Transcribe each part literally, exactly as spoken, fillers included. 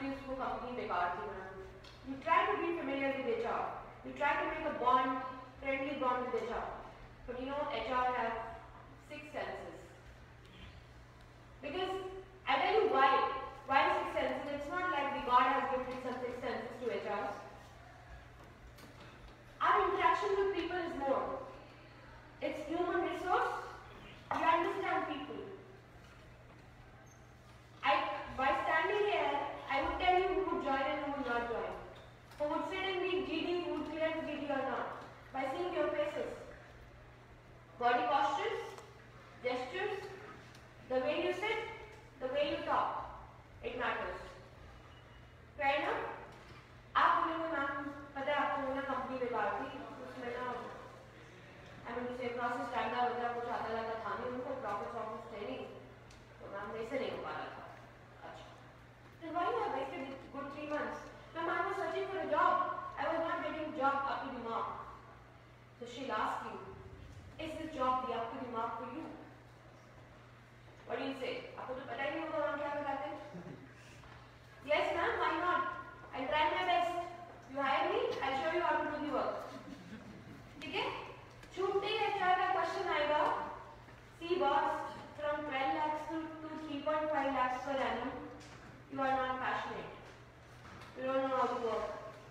कि उसको कंपनी बेकार थी बनानी. You try to be familiar with H R. You try to make a bond, friendly bond with H R. But you know, H R have six senses. Because I tell you why. Why six senses? It's not like the God has given some six senses to H Rs. Our interaction with people is more. It's human resource. You understand people. I, by standing here, I would tell you who would join and who would not join. Who would sit and read G D, who would clear G D or not. By seeing your faces. Body postures, gestures, the way you sit, the way you talk. It matters. Fair enough? आप बोलेंगे ma'am पता है आपको ना company बेकार थी उसमें ना आई मीन उसे प्रोसेस स्टैंडर्ड वगैरह कुछ आता लगा था नहीं उनको प्रॉफिट ऑफिस थे नहीं तो मैम वैसे नहीं हो पा रहा था. अच्छा then why you have wasted good three months? Ma'am, I was searching for a job. I was not getting a job up to the mark. So she'll ask you, is this job the up to the mark for you? What do you say? आपको तो पता ही नहीं होगा हम क्या बताते हैं. Yes ma'am, why not? I'll try my best. You hire me, I'll show you how to do the work. ठीक है? छूटते ही H R का क्वेश्चन आएगा. See boss, from twelve lakhs to, to three point five lakhs per annum, you are not passionate. You don't know how to work.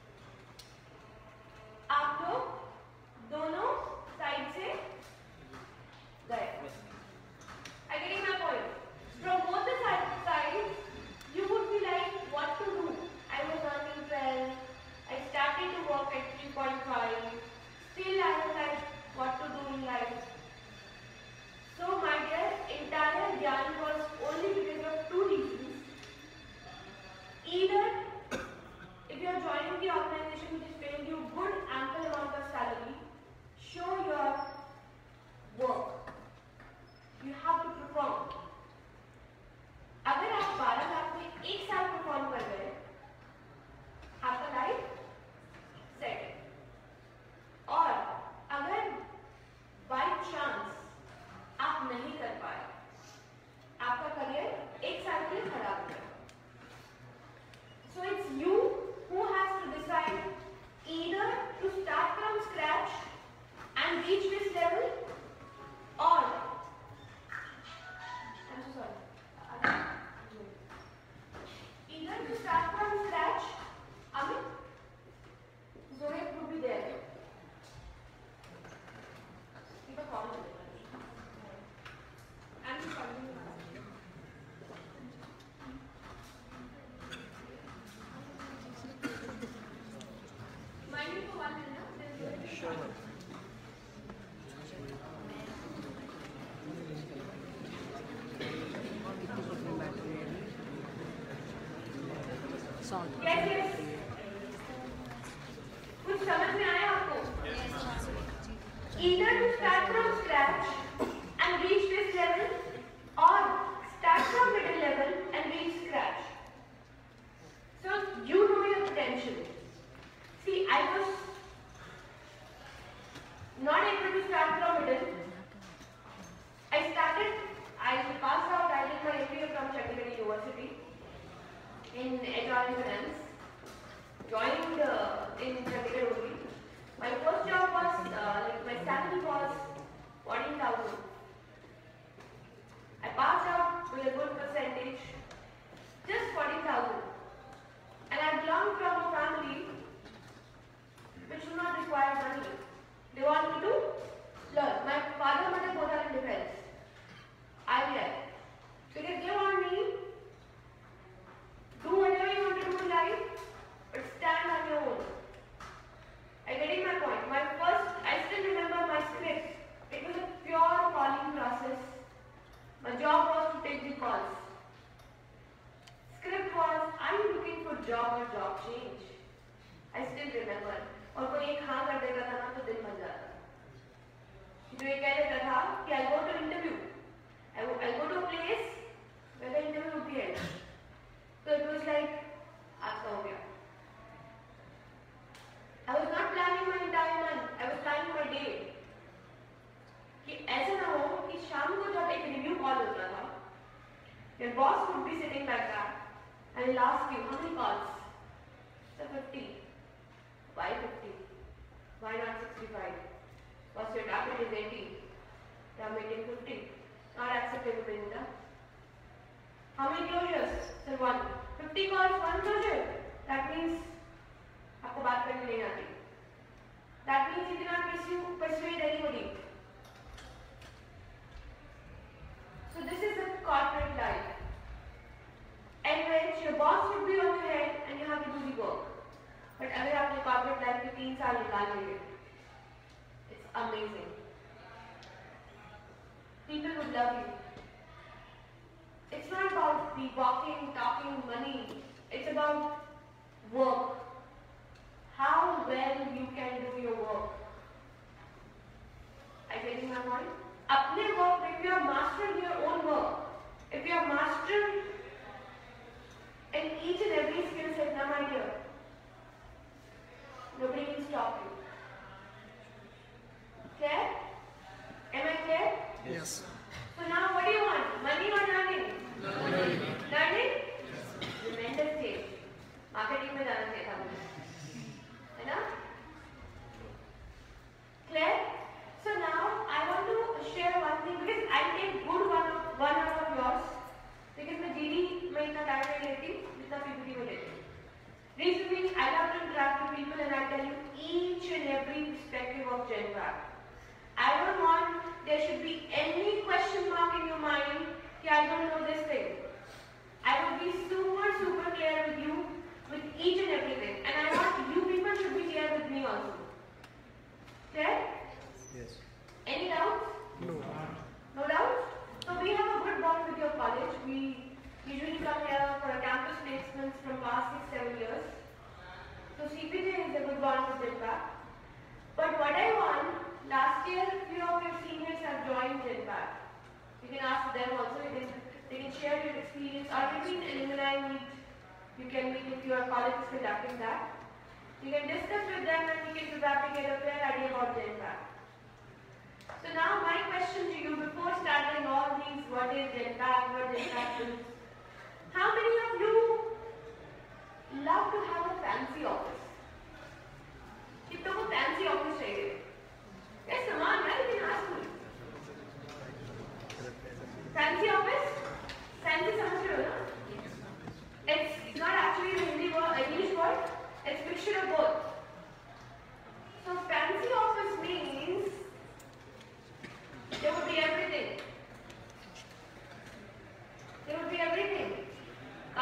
आप लोग दोनों side से गए. I getting my point. From both the sides, you would be like, what to do? I was earning twelve. I started to work at three point five. Still, I was like, what to do in life? So, my dear, entire Gyan was only because of two reasons. Either, if you are joining the organization which is paying you good, ample amount of salary, show your work. You have to perform. अगर आप बारह लाख में एक साल perform कर गए, आपका life set है. और अगर बाय चांस आप नहीं कर पाए, आपका करियर एक साल के लिए खराब हो गया. So it's you who has to decide either to start from scratch and reach this level, or I'm so sorry. Either to start from scratch, Amit, Zoe would be there. Keep a comment. I'm just calling you. Mind me for one minute. Sure. Yes, yes. कुछ समझ में आया आपको? Either to start from scratch and reach this level, or start from middle level and reach scratch. So you know your potential. See, I was not able to start from middle. I started. I passed out. I did my M B A from Chandigarh University in H R and Finance. Joined uh, in Chandigarh only. My first job was uh, like my salary was fourteen thousand. I passed out with a good percentage, just fourteen thousand. And I belong from a family which do not require money. They want me to learn. My father and mother both are in defense. I left because they want me do whatever you want to do in life, but stand on your own. Are you getting my point? My first, I still remember my script. It was a pure calling process. My job was to take the calls. Script was, are you looking for job or job change? I still remember. और कोई एक हाँ कर देता था ना तो दिन बन जाता. जो ये कह देता था कि I go to interview, I go to a place where the interview would be held. So it was like, आज का हो गया. I was not planning my entire month. I was planning my day. कि ऐसे ना हो कि शाम को जब एक review call होता था, your boss would be sitting like that, and and I'll ask you, how many calls? So fifty. Why fifty? Why not sixty-five? Because your target is eighty. You are making fifty. Not acceptable in the. How many closures? Sir, one. fifty calls, one closure. That means आपको बात करनी नहीं आती. That means you cannot pursue, persuade anybody. So this is a corporate life, in which your boss would be on your head and you have to do the work. But अगर आपने corporate life के तीन साल निकाल लिए, it's amazing. People would love you. It's not about the walking, talking, money. It's about work. How well you can do your work. Are you getting my point? अपने work, if you are master in your own work, if you are master in each and every skill set, now my dear, nobody can stop you. Clear? Am I clear? Yes. So now what do you want? Money or learning? Learning. Learning? Yes. Tremendous change. Marketing में जाना चाहिए था मुझे. है ना? Clear? So now I want to share one thing because I take good one of one out of yours because मैं G D में इतना time नहीं लेती जितना P P T में लेती. Reason being, I love to interact with people and I tell you each and every perspective of GenPact. I don't want there should be any question mark in your mind that I don't know this thing. I would be super super clear with you with each and everything, and I want you people should be clear with me also. Clear? Yes. Any doubts? No. No doubts? So we have a good bond with your college. We usually come here for a campus placements from past six, seven years. So C P J is a good bond with GenPact. But what I want, last year few of your seniors have joined GenPact. You can ask them also, they can, they can share your experience, or maybe in alumni meet, you can meet if your college is conducting that. You can discuss with them and we can probably get a fair idea about GenPact. So now my question to you before starting all these, what is GenPact, what GenPact is, how many of you love to have a fancy office? कितनों को fancy office चाहिए? Yes, come on, man, you can ask me. Fancy office? Fancy समझ रहे हो ना? It's not actually an Hindi word, English word. It's a mixture of both. So fancy office means there would be everything. There would be everything.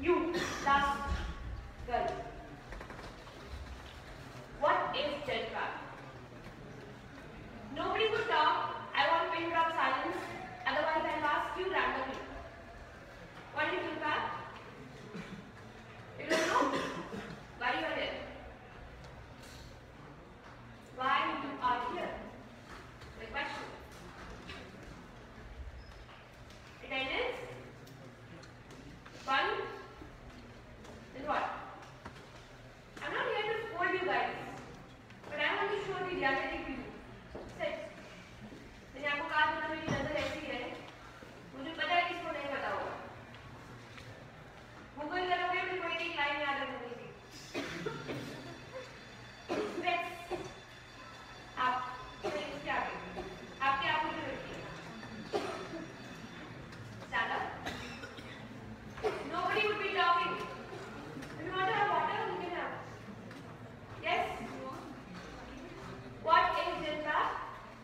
You, last girl. What is GenPACT? Nobody would talk. I want to interrupt silence. Otherwise, I'll ask you randomly. What is GenPACT? You don't know? Why you are here? Why you are here? My question. Attendance? Fun? Then what? I'm not here to scold you guys, but I want to show the reality to you. Sit. मैंने आपको कहा था मेरी नजर ऐसी है, मुझे पता है किसको नहीं पता होगा. गूगल करोगे तो कोई एक लाइन याद रखनी थी. Specs. आप इसके आगे. आपके आप मुझे बैठिए. Stand up. Nobody would be talking. You want to have water? You can have. Yes? What is GenPACT?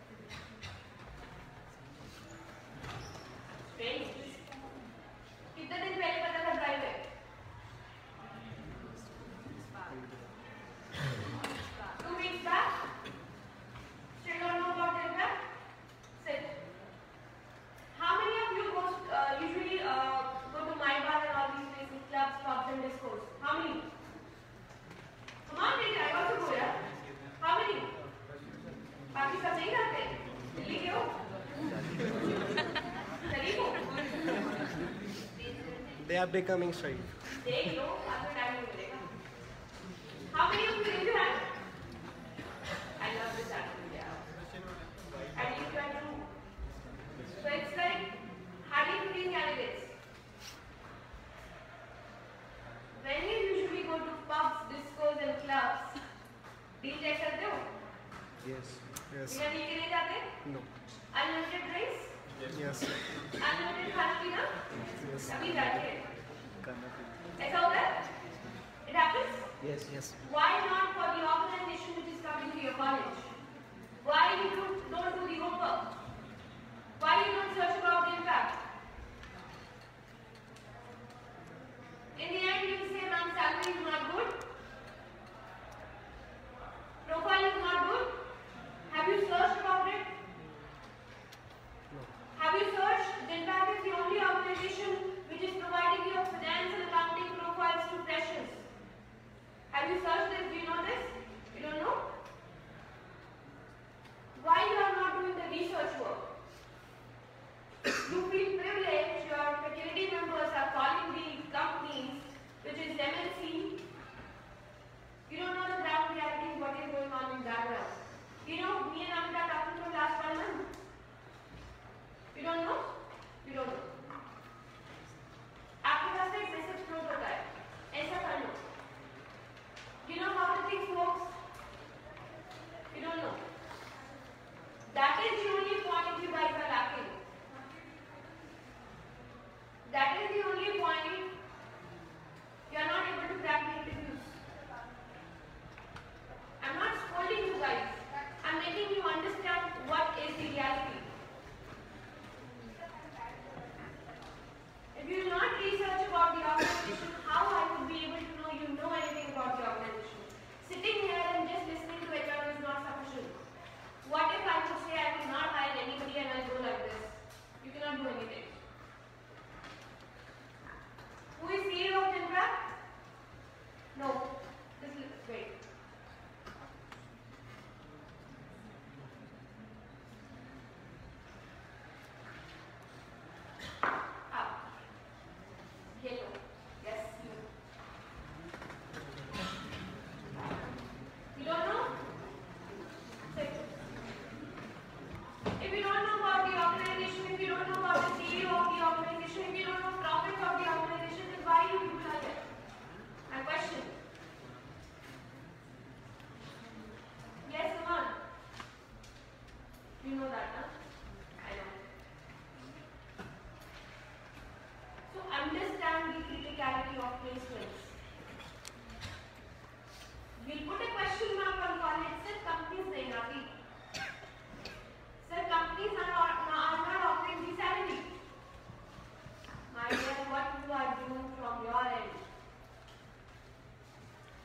Strange. कितने दिन पहले पता था ड्राइव है? Two weeks back? Still don't know about GenPACT? Sit. How many of you go, uh, usually uh, go to my bar and all these places, clubs, pubs and discos? How many? Come on, baby, I also go, yeah? How many? बाकी सब नहीं जाते? दिल्ली के हो? दिल्ली को? They are becoming shy. देख लो, आपको time नहीं मिलेगा. How many of you raise your hand? I love this activity. At least you are two. So it's like hardly fifteen candidates. When you usually go to pubs, discos and clubs, deal check करते हो? Yes. Yes. बिना deal के नहीं जाते? No. Unlimited drinks? Yes. Unlimited खाना पीना? Yes. अभी जाते हैं. ऐसा होता है? It happens? Yes. Yes. Why not for the organization which is coming to your college? Why you don't, don't do the homework? Why you don't search about the impact? In the end, you say, ma'am, salary is not good. Profile is not good. Have you searched about it? No. Have you searched? GenPACT is the only organization which is providing you finance and accounting profiles to freshers. Have you searched this? Do you know this? You don't know? Why you are not doing the research work? You feel privileged, your faculty members are calling the companies, which is M N C. You don't know the ground reality, what is going on in background. You know, me and Amita talking for last one month. You don't know? You don't know. आपके पास एक message float होता है, ऐसा कर लो. You know how the things works? You don't know. That is the only point you guys are lacking. That is the only point you are not able to crack the interviews. I'm not scolding you guys. I'm making you understand what is the reality. If you do not research about the organization, how I would be able to know you know anything about the organization? Sitting here and just listening to H R is not sufficient. What if I could say I will not hire anybody and I'll go like this? You cannot do anything. Who is C E O of GenPACT? No. This is wait. Up. Yellow. Yes, you. You don't know? Sit. If you don't know about the organization, if you don't know about the C E O of the organization, if you don't know profits of the organization, then why you people are here? My question. Yes, come on. You know that, huh? I know. So understand the criticality of placements. We'll put a question mark on college. Sir, companies nahi aati. Sir, companies are not, are not offering the salary. My dear, what you are doing from your end?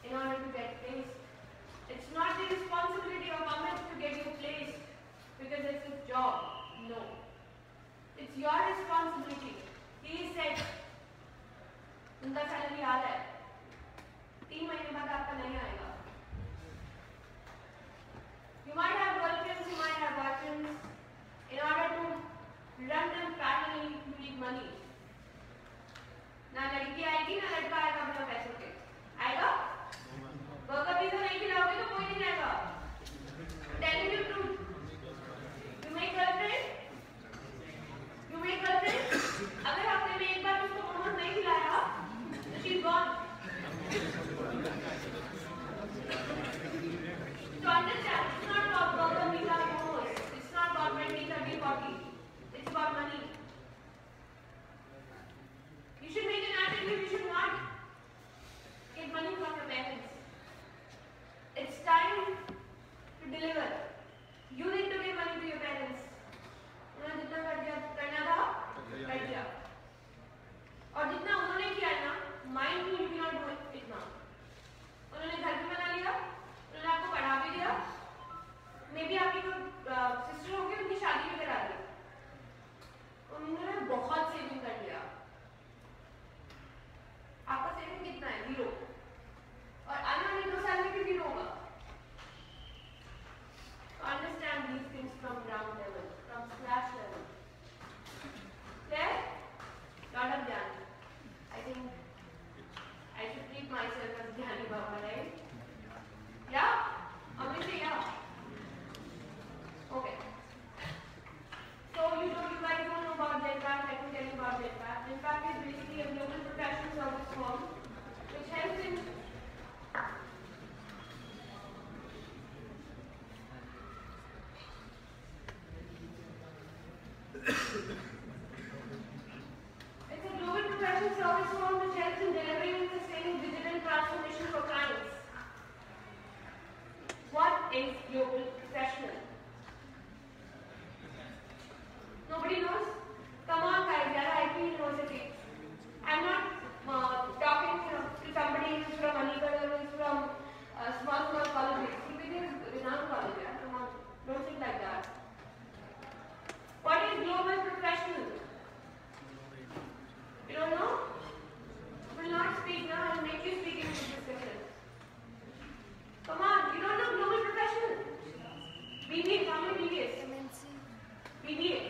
in order to get placed. It's not the responsibility of government to get you placed because it's a job. No. It's your responsibility. He said, उनका salary आ रहा है, तीन महीने बाद आपका नहीं आएगा. You might have girlfriends, you might have boyfriends. In order to run them parallelly, you need money. ना लड़की आएगी ना लड़का आएगा बिना पैसों के. आएगा? बर्गर पिज़्ज़ा नहीं खिलाओगे तो कोई नहीं आएगा. Telling you truth. You make girlfriend? You make girlfriend? अगर आपने में एक बार उसको मोमोज नहीं खिलाया, तो she's gone. So understand, it's not about burger, pizza, momos. It's not about twenty, thirty, forty. It's about money. You should make an attitude. You should not get money from your parents. It's time to deliver. You need to give money to your parents. उन्होंने जितना कर दिया करना था कर दिया. और जितना उन्होंने किया ना, mind you cannot do it इतना. उन्होंने घर भी बना लिया, उन्होंने आपको पढ़ा भी दिया. मे बी आपकी कोई सिस्टर होगी, उनकी शादी भी करा दी. उन्होंने बहुत सेविंग कर लिया. आपका सेविंग कितना है? जीरो. और आने वाले दो साल में भी जीरो होगा. Understand these things from ground level, from scratch level. Clear? Lot of Jnani. I think I should treat myself as Jnani Baba, right? Yeah? Obviously, yeah. Okay. So you don't, you guys don't know about GENPACT. I can tell you about GENPACT. GENPACT is basically a global professional service firm which helps in It's a global professional service firm which helps in delivering and sustaining digital transformation for clients. What is global professional? Nobody knows? Come on guys, we are I P U University. I'm not uh, talking to, to somebody who's from Aligarh or who's from uh, small small colleges. C P J is renowned college, yeah? Come on, don't think like that. What is global professional? You don't know? Will not speak now. I'll make you speak in this discussion. Come on, you don't know global professional? B B A, how many B B As? B B A.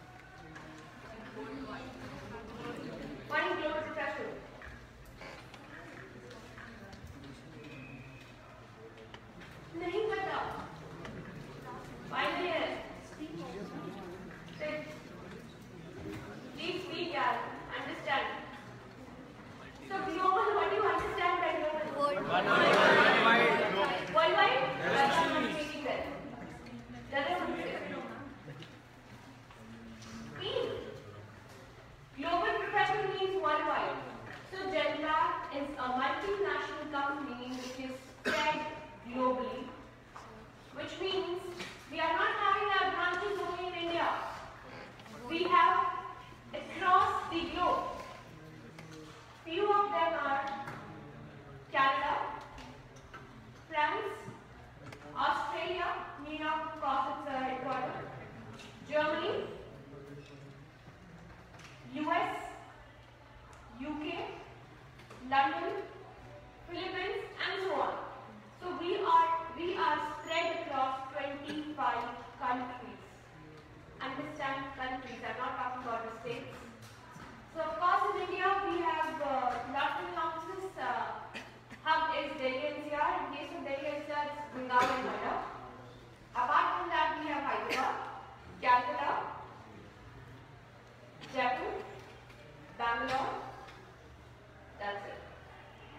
What is global professional? नहीं पता. Final year. Please speak, yaar. Understand. So global, what do you understand by global? Worldwide. Worldwide? Worldwide? Speaking well. That is what you say. Mean. Global professional means worldwide. So GENPACT is a multinational company which is spread globally, which means we are not having our branches only in India. We have across the globe. Few of them are Canada, France, Australia, New York, of course it's a headquarters, Germany, U S, U K, London, Philippines, and so on. So we are we are spread across twenty-five countries. Understand countries. I'm not talking about the states. So of course in India we have uh, lots of offices. Uh, hub is Delhi N C R. In case of Delhi N C R, it's Gurgaon and Noida. Apart from that, we have Hyderabad, Calcutta, Jaipur, Bangalore. That's it.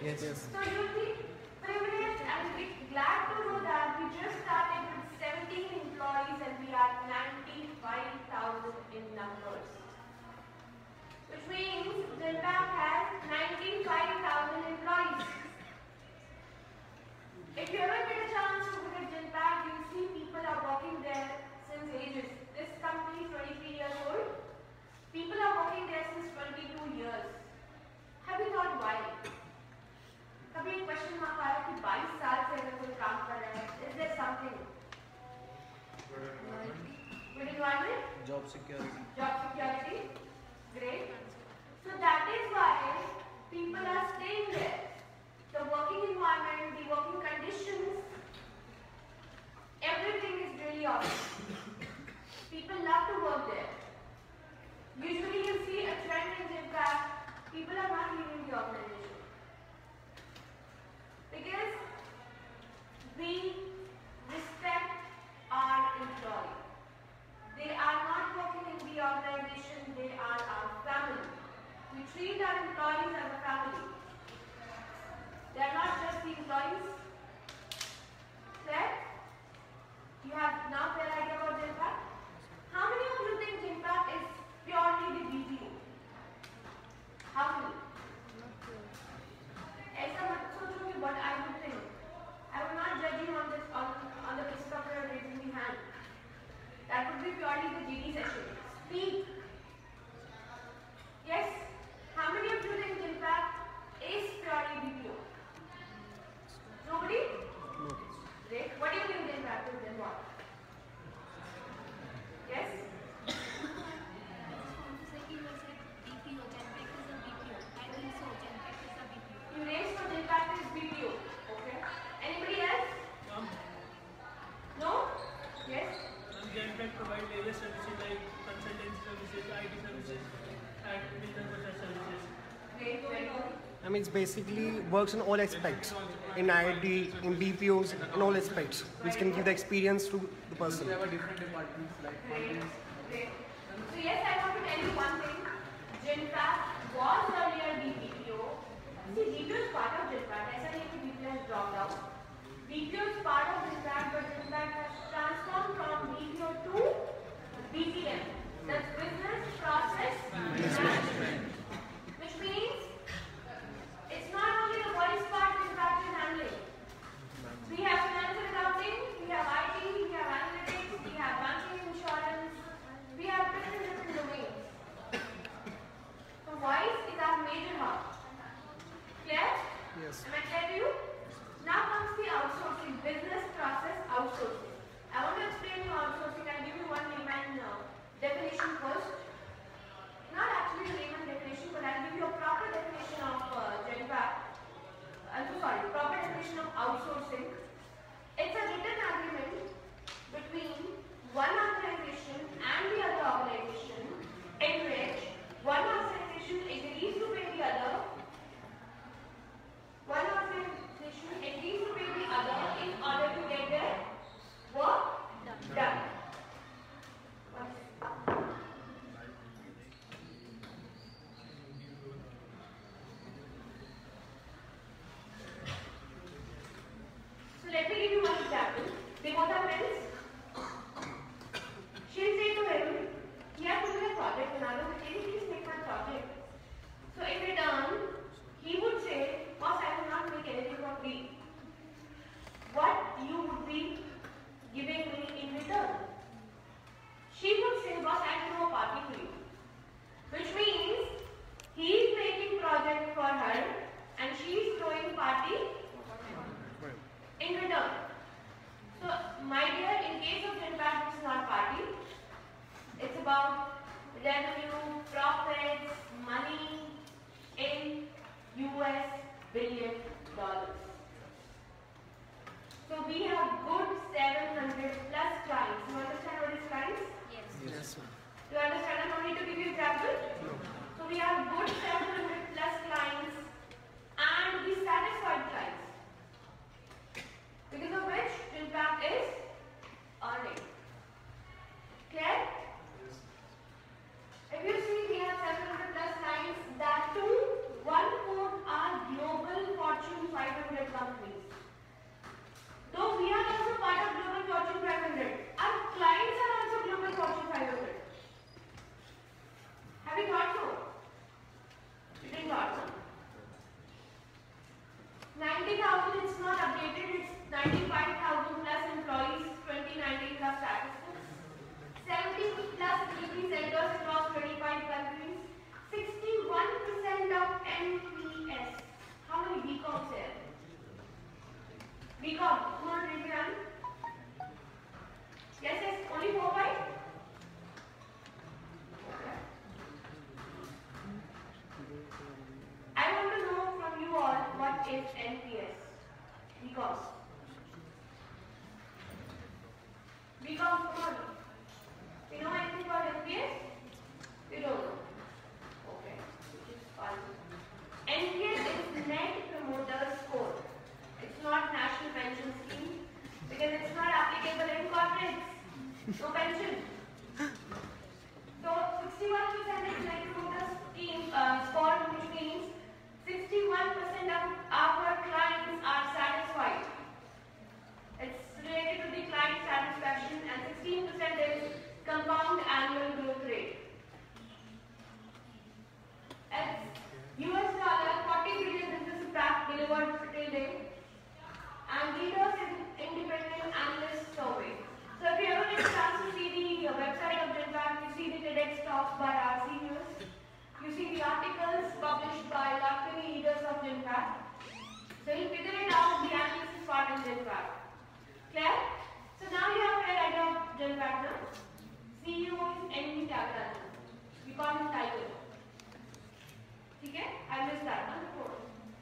Yes. Yes. So you'll be privileged and be glad to know that we just started with seventeen employees and we are ninety-five thousand in numbers. Which means GenPact has ninety-five thousand employees. If you ever get a chance to visit GenPact, you'll see people are working there since ages. This company is twenty-three years old. People are working there since twenty-two years. Have you thought why? कभी एक question mark आया कि बाईस साल से अगर कोई काम कर रहा है, is there something? Good environment? Job security. Job security? Great. So that is why people are staying there. The working environment, the working conditions, everything is really awesome. People love to work there. Usually you see a trend in GenPact, people are not leaving the organization. Because we respect our employee. They are not working in the organization, they are our family. We treat our employees as a family. They are not just the employees. Clear? You have now clear idea about GenPact? How many of you think GenPact is purely the B P O? How many? ऐसा मत सोचो कि what I would think. I will not judge you on this on, on the basis of your raising the hand. That would be purely the G D session. Speak. Yes. How many of you think GenPact is purely B P O? Nobody? No. Great. What do you think GenPact is then what? Yes? You raised for GenPact is B P O. Okay. Anybody else? Um, No? Yes? GenPact provide various services like consultancy services, I T services, and business process services. Great. Very good. I mean, it's basically works in all aspects. In I T, in B P Os, in all aspects, which can give the experience to the person. We have a different departments like Great. finance. Great. So yes, I want to tell you one thing. GenPact was earlier the B P O. See, B P O is part of GenPact. ऐसा नहीं कि B P O has dropped out. B P O is part of GenPact, but GenPact has transformed from B P O to B P M. That's Business Process Management. Which means it's not only the voice part GenPact is handling. We have finance and accounting, we have I T, we have analytics, we have banking and insurance, we have different different domains. So voice is our major hub. Clear? Yes. Am I clear to you? Now comes the outsourcing, business process outsourcing. I want to explain you outsourcing. I'll give you one layman uh, definition first. Not actually a layman definition, but I'll give you a proper definition of uh, GenPact. I'm so sorry, proper definition of outsourcing. It's a written agreement between one organization and the other organization in which one organization agrees to pay the other. One organization No pension. So sixty-one percent is net promoter scheme uh, score, which means sixty-one percent of our clients are satisfied. It's related to the client satisfaction, and sixteen percent is compound annual growth rate. It's U S dollar forty billion business impact delivered till date, and leaders in independent analyst survey. So if you ever get a chance to see the uh, website of GenPact, you see the TEDx talks by our seniors, you see the articles published by top twenty leaders of GenPact. So you figure it out, the analysis part in GenPact. Clear? So now you have a clear idea of GenPact now. C E O is 𝗕𝗕𝗕𝗃𝗀𝗃. We call him Tiger. Okay? I missed that one before.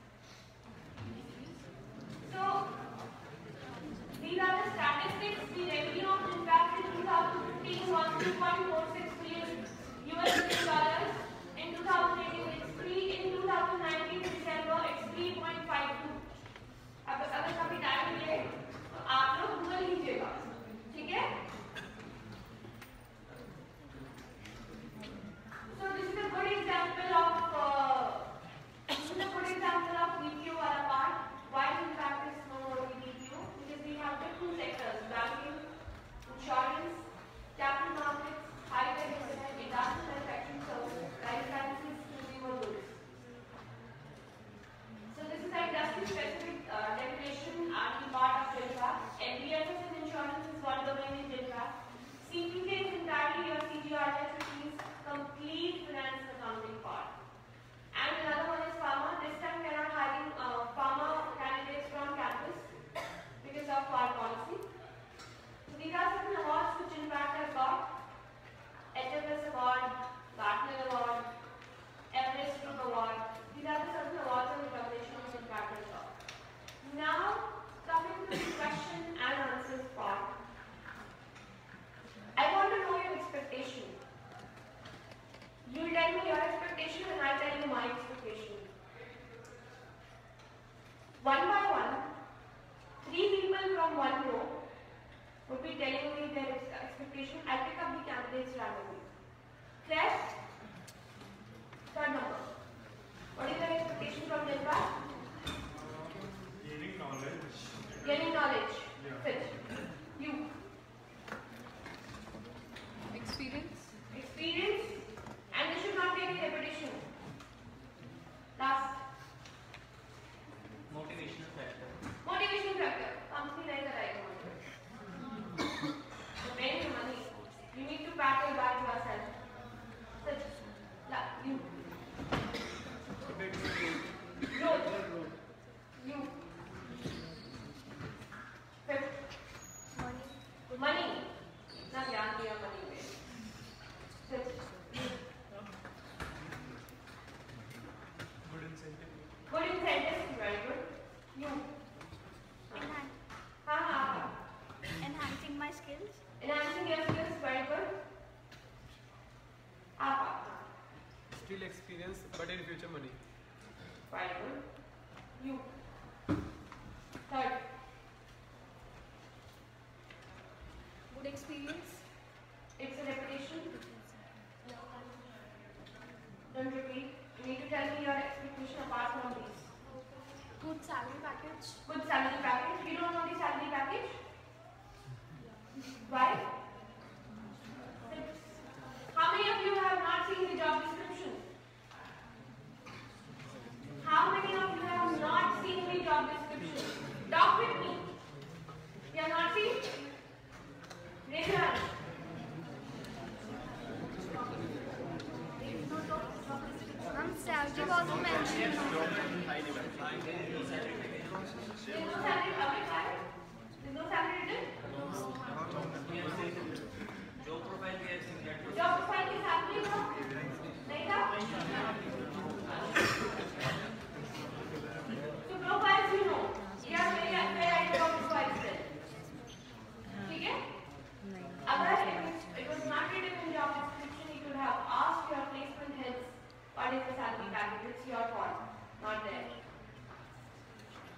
So these are the statistics. The revenue of GenPact in two thousand fifteen was two point four six billion U S dollars. In two thousand eighteen, it's three. In two thousand nineteen, December, it's three point five two. अब अगर कभी time मिले तो आप लोग Google लीजिएगा, ठीक है? So this is a good example of uh, this is a good example of V P O वाला part. Why GenPact is known for V P O? Because we have different sectors: banking, insurance, capital markets, high-tech, industrial manufacturing services, life sciences, consumer goods. So this is an industry-specific uh, definition and the part of GenPact. N B S S in insurance is one domain in GenPact. C P J is entirely your C G R S, which means complete finance and accounting part. And another one is pharma. This time we are not hiring uh, pharma candidates from campus because of our policy. So these are certain awards which GenPact has got. H F S Award, Gartner Award, Everest Group Award. These are the certain awards and recognition of GenPact has got. Now, coming to the question and answers part. I want to know your expectation. You will tell me your expectation and I tell you my expectation. One by one, three people from one row would be telling me their expectation. I'll pick up the candidates randomly. Clear? Third number. What is your expectation from GenPact? Gaining knowledge. Gaining knowledge. Yeah. Fifth. You. Experience. Experience. And there should not be any repetition. Last. Motivational factor. Motivation factor. Company like a right one. So paying the money. You need to pat your back yourself. Such. La. You. Growth. You. Fifth. Money. Money. ना ध्यान दिया money में. Fifth. Good incentive. Good incentives. Very good. You. Enhan- हाँ हाँ हाँ. enhancing my skills. Enhancing your skills. Very good. आप आप. Still experience, but in future money. Very good. You. Third. Good experience. It's a repetition. Don't repeat. You need to tell me your expectation apart from these. Good salary package. Good salary package. You don't know the salary package? Why? Six. How many of you have not seen the job description? How many of you have not seen the job description? Talk with me. You have not seen? Raise your hand. Ma'am, salary wasn't mentioned. There's no salary public hire? There's no salary written? Job profile we have seen that. Job profile is happening now? नहीं था? So profiles you know. You have very very idea of profiles then. ठीक है? अगर it was, it was not written in job description, you could have asked your placement heads what is the salary package. It's your fault, not there.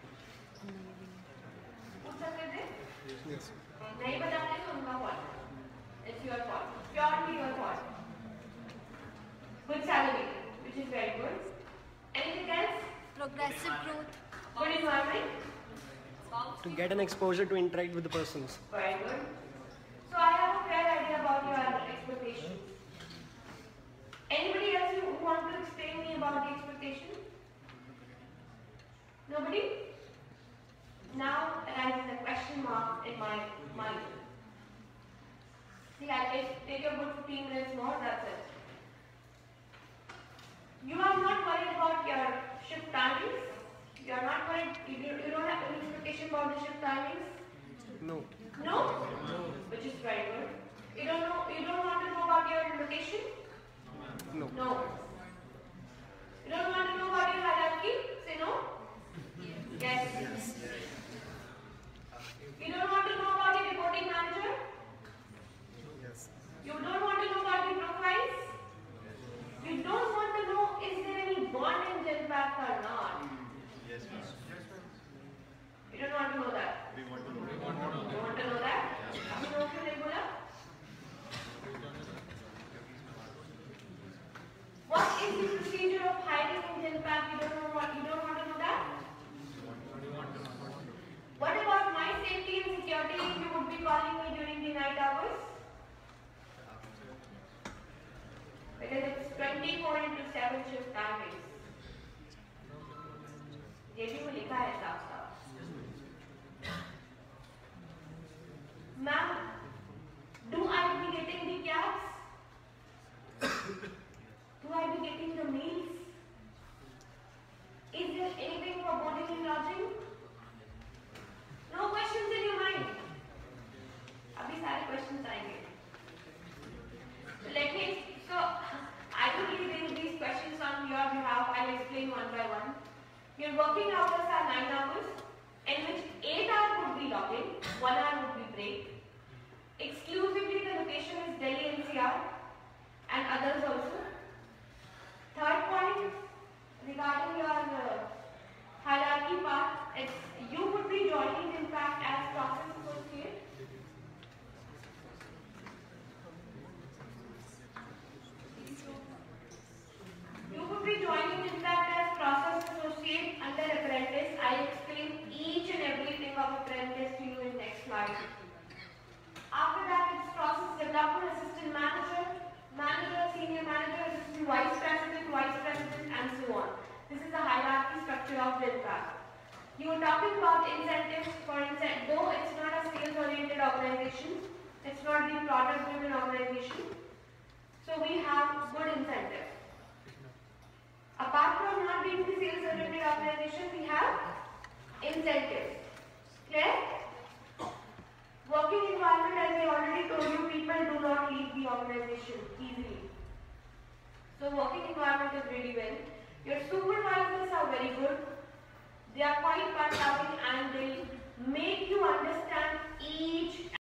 पूछ सकते थे? Yes. नहीं बताते तो उनका fault. It's your fault. Purely your fault. Good salary, which is very good. Anything else? Progressive growth. Good environment. To get an exposure to interact with the persons. Very good. So I have a fair idea about your expectations. Anybody else who want to explain me about the expectation? Nobody? Now arises a question mark in my mind. See, I'll take, take your good fifteen minutes more, that's it. You are not worried about your shift timings? You are not worried, you, you don't have any expectation about the shift timings? No. No? Which is very good. You don't know, you don't want to know about your location? No. No. You don't want to know about your hierarchy? Say no? Yes. You don't want to know about your reporting manager? Yes. You don't want to know about your profiles? You don't want to know is there any bond in GenPact or not? Yes, ma'am. You don't want to know that? We want to know. You want to know that? अभी no क्यों नहीं बोला? What is the procedure of hiring in GenPact? You don't know what? You don't want to know that? What about my safety and security if you would be calling me during the night hours? Because it's twenty-four into seven shift timings. ये भी वो लिखा है साफ साफ. Ma'am, do I be getting the cabs? Do I be getting the meals? Is there anything for boarding and lodging? No questions in your mind. अभी सारे questions आएंगे. So let me. So I will be reading these questions on your behalf. I'll explain one by one. Your working hours are nine hours, in which eight hours would be login, one hour would be break. Exclusively the location is Delhi N C R and others also. Third point regarding your uh, hierarchy part, it's, you would be joining GenPact as process associate. You would be joining GenPact as process associate under apprentice. I explain each and everything of apprentice to you in next slide. After that, it's process development assistant manager, manager, senior manager, assistant vice president, vice president, and so on. This is the hierarchy structure of GenPact. You were talking about incentives. For instance, though it's not a sales-oriented organization, it's not the product-driven organization, so we have good incentives. Apart from not being the sales-oriented organization, we have incentives. Clear? Working environment, as I already told you, people do not leave the organization easily. So working environment is really well. Your supervisors are very good. They are quite fun-loving and they make you understand each